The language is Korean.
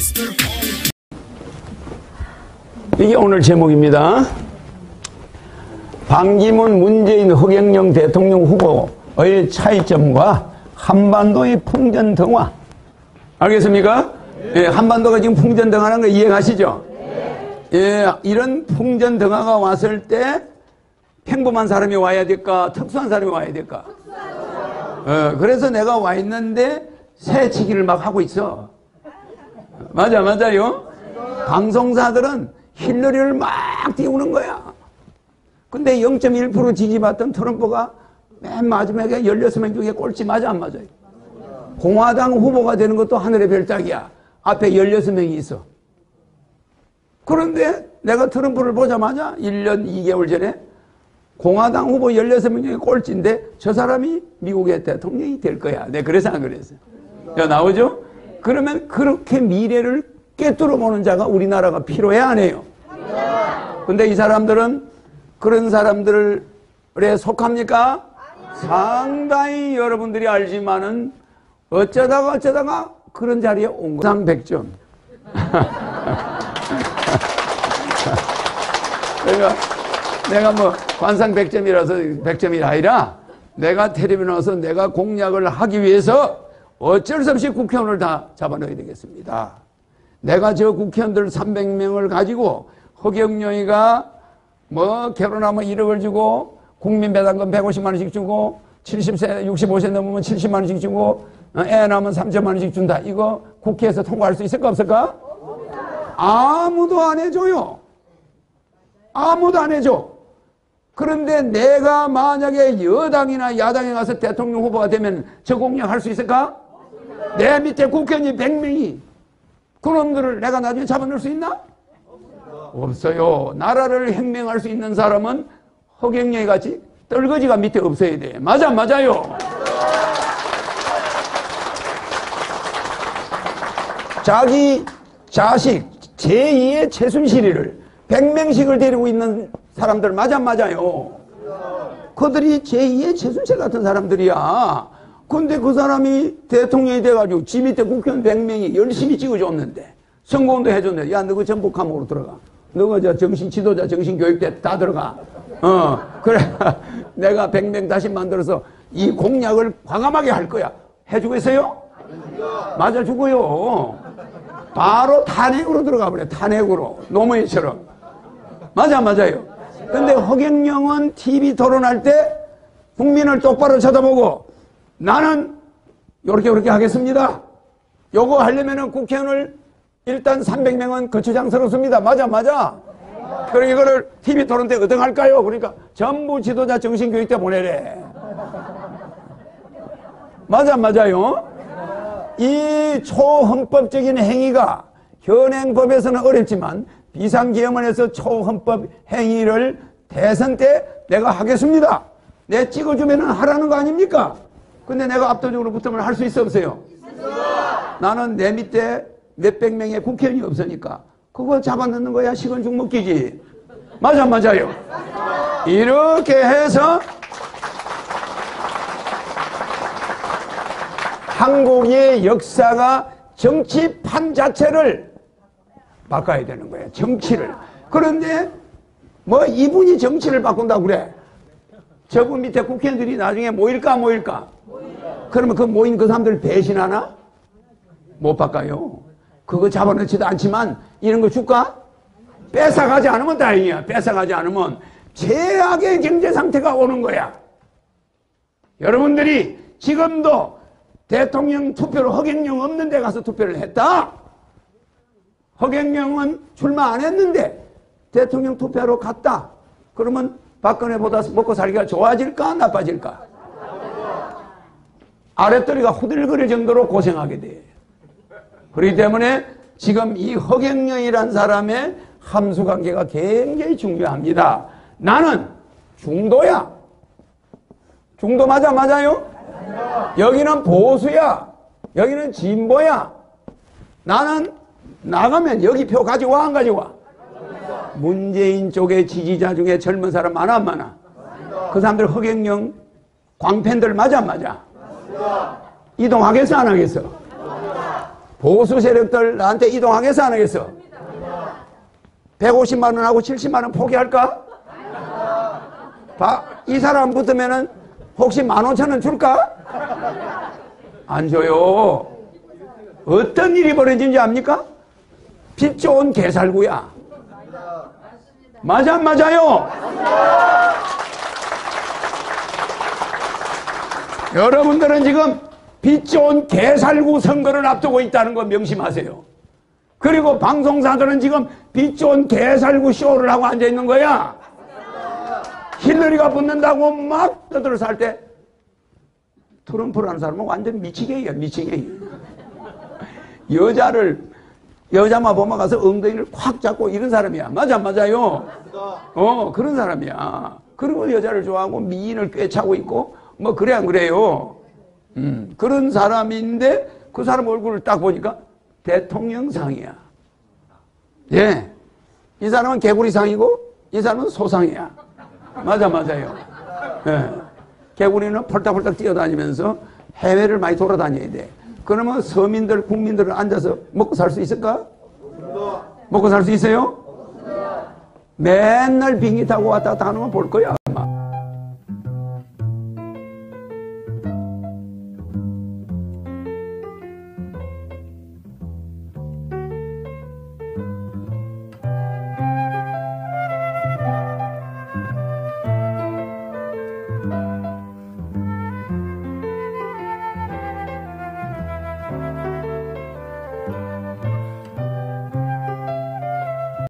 이게 오늘 제목입니다. 반기문, 문재인, 허경영 대통령 후보의 차이점과 한반도의 풍전등화. 알겠습니까? 예, 한반도가 지금 풍전등화라는 거 이해하시죠? 예, 이런 풍전등화가 왔을 때 평범한 사람이 와야 될까? 특수한 사람이 와야 될까? 그래서 내가 와 있는데 새치기를 막 하고 있어. 맞아요? 방송사들은 힐러리를 막 띄우는 거야. 근데 0.1% 지지받던 트럼프가 맨 마지막에 16명 중에 꼴찌 맞아 안 맞아요? 공화당 후보가 되는 것도 하늘의 별따기야. 앞에 16명이 있어. 그런데 내가 트럼프를 보자마자 1년 2개월 전에 공화당 후보 16명 중에 꼴찌인데 저 사람이 미국의 대통령이 될 거야. 내가 그래서 안 그랬어요. 야, 나오죠? 그러면 그렇게 미래를 꿰뚫어 보는 자가 우리나라가 필요해 안 해요? 근데 이 사람들은 그런 사람들에 속합니까? 상당히 여러분들이 알지만은 어쩌다가 그런 자리에 온 거야. 상 100점. 내가 뭐 관상 100점이라서 100점이 아니라 내가 텔레비전에 나와서 내가 공약을 하기 위해서 어쩔 수 없이 국회의원을 다 잡아넣어야 되겠습니다. 내가 저 국회의원들 300명을 가지고 허경영이가 뭐 결혼하면 1억을 주고 국민 배당금 150만 원씩 주고 70세 65세 넘으면 70만 원씩 주고 애 낳으면 3천만 원씩 준다. 이거 국회에서 통과할 수 있을까 없을까? 아무도 안 해줘요. 아무도 안 해줘. 그런데 내가 만약에 여당이나 야당에 가서 대통령 후보가 되면 저 공약 할 수 있을까? 내 밑에 국회의원이 100명이 그놈들을 내가 나중에 잡아넣을 수 있나? 없어요. 나라를 혁명할 수 있는 사람은 허경영이 같이 떨거지가 밑에 없어야 돼. 맞아요. 자기 자식 제2의 최순실이를 100명씩을 데리고 있는 사람들 맞아요. 그들이 제2의 최순실 같은 사람들이야. 근데 그 사람이 대통령이 돼가지고 지 밑에 국회의원 100명이 열심히 찍어줬는데 선거운동 해줬는데 야, 너 그 전북 감옥으로 들어가. 너가 저 정신 지도자 정신교육대 다 들어가. 그래. 내가 100명 다시 만들어서 이 공약을 과감하게 할 거야. 해주겠어요? 맞아주고요. 바로 탄핵으로 들어가 버려. 탄핵으로. 노무현처럼. 맞아요. 근데 허경영은 TV 토론할 때 국민을 똑바로 쳐다보고 나는 요렇게 하겠습니다. 요거 하려면은 국회의원을 일단 300명은 거추장스럽습니다. 맞아. 그리고 이거를 TV 토론 때 어떻게 할까요? 그러니까 전부 지도자 정신교육대 보내래. 맞아요. 이 초헌법적인 행위가 현행법에서는 어렵지만 비상계엄원에서 초헌법 행위를 대선 때 내가 하겠습니다. 내 찍어주면 하라는 거 아닙니까? 근데 내가 압도적으로 붙으면 할 수 있어 없어요? 나는 내 밑에 몇백 명의 국회의원이 없으니까 그거 잡아넣는 거야. 식은 죽 먹기지. 맞아요. 이렇게 해서 한국의 역사가 정치판 자체를 바꿔야 되는 거예요. 정치를. 그런데 뭐 이분이 정치를 바꾼다고 그래. 저분 밑에 국회의원들이 나중에 모일까? 그러면 그 모인 그 사람들 배신하나? 못 바꿔요. 그거 잡아넣지도 않지만 이런 거 줄까? 뺏어가지 않으면 다행이야. 뺏어가지 않으면 최악의 경제 상태가 오는 거야. 여러분들이 지금도 대통령 투표를 허경영 없는 데 가서 투표를 했다. 허경영은 출마 안 했는데 대통령 투표하러 갔다. 그러면 박근혜보다 먹고 살기가 좋아질까 나빠질까? 아랫도리가 후들거릴 정도로 고생하게 돼. 그렇기 때문에 지금 이 허경영이란 사람의 함수관계가 굉장히 중요합니다. 나는 중도야. 중도 맞아요? 여기는 보수야. 여기는 진보야. 나는 나가면 여기 표 가져와 안 가져와? 문재인 쪽의 지지자 중에 젊은 사람 많아 안 많아? 그 사람들 허경영 광팬들 맞아 안 맞아? 이동하겠어 안 하겠어? 보수 세력들 나한테 이동하겠어 안 하겠어? 150만 원하고 70만 원 포기할까? 이 사람 붙으면은 혹시 15,000원 줄까? 안 줘요. 어떤 일이 벌어진지 압니까? 빚 좋은 개살구야. 맞아 안 맞아요? 여러분들은 지금 빚 좋은 개살구 선거를 앞두고 있다는 거 명심하세요. 그리고 방송사들은 지금 빚 좋은 개살구 쇼를 하고 앉아있는 거야. 힐러리가 붙는다고 막 떠들어서 때 트럼프라는 사람은 완전 미치게이야, 미치게이. 여자만 보면 가서 엉덩이를 콱 잡고 이런 사람이야. 맞아, 맞아요? 그런 사람이야. 그리고 여자를 좋아하고 미인을 꿰차고 있고, 뭐, 그래, 안 그래요? 그런 사람인데, 그 사람 얼굴을 딱 보니까 대통령상이야. 예. 이 사람은 개구리상이고, 이 사람은 소상이야. 맞아, 맞아요. 예. 개구리는 펄딱펄딱 뛰어다니면서 해외를 많이 돌아다녀야 돼. 그러면 서민들, 국민들은 앉아서 먹고 살 수 있을까? 먹고 살 수 있어요? 맨날 비행기 타고 왔다 갔다 하는 건 볼 거야.